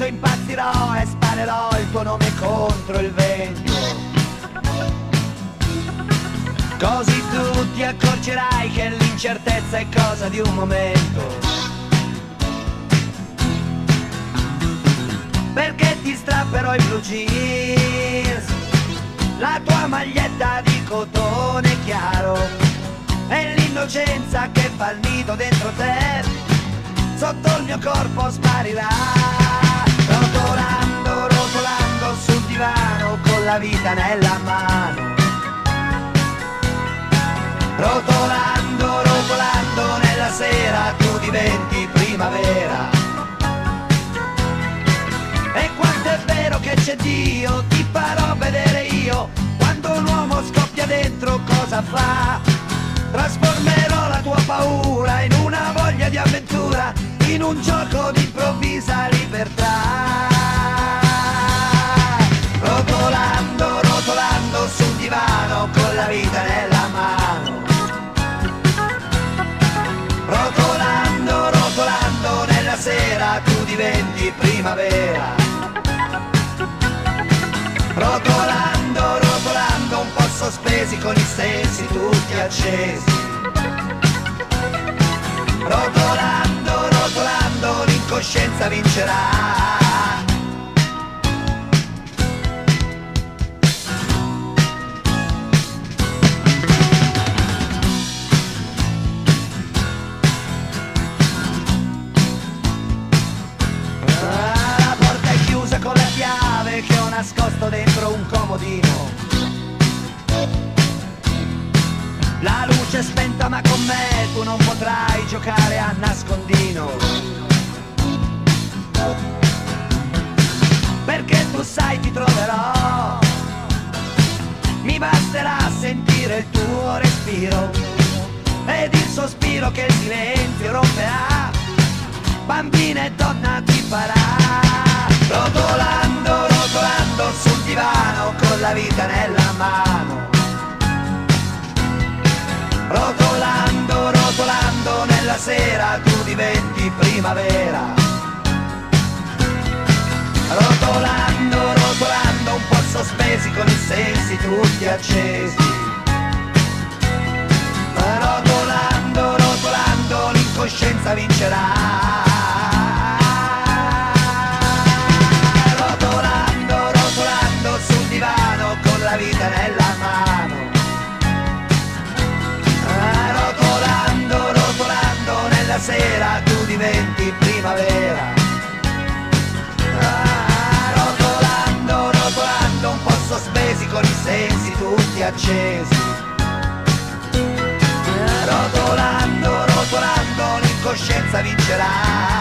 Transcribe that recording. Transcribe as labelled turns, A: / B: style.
A: braccio impazzirò e sparerò il tuo nome contro il vento. Così tu ti accorgerai che l'incertezza è cosa di un momento. Perché ti strapperò i blue jeans, la tua maglietta di cotone chiaro e l'innocenza che fa il nido dentro te, sotto il mio corpo sparirà. Rotolando, rotolando sul divano con la vita nella mano. Rotolando, rotolando nella sera tu diventi primavera. E quanto è vero che c'è Dio, ti farò vedere io. Quando un uomo scoppia dentro cosa fa? Trasformerò la tua paura in una voglia di avventura, in un gioco di improvvisa libertà. Rotolando, rotolando sul divano con la vita nella mano. Rotolando, rotolando nella sera tu diventi primavera. Rotolando, rotolando un po' sospesi con i sensi tutti accesi. Rotolando, rotolando l'incoscienza vincerà. La porta è chiusa con la chiave che ho nascosto dentro un comodino. La luce è spenta ma con me tu non potrai giocare a nascondino. Perché tu sai ti troverò, mi basterà sentire il tuo respiro ed il sospiro che il silenzio romperà. Bambina e donna ti farà. Rotolando, rotolando sul divano con la vita nella mano. Rotolando, rotolando nella sera tu diventi primavera. Rotolando, rotolando un po' sospesi con i sensi tutti accesi. Rotolando, rotolando l'incoscienza vincerà. Rotolando, rotolando sul divano con la vita nella mano. Rotolando, rotolando nella sera tu diventi primavera. Rotolando, rotolando un po' sospesi con i sensi tutti accesi. Rotolando, rotolando l'incoscienza vincerà.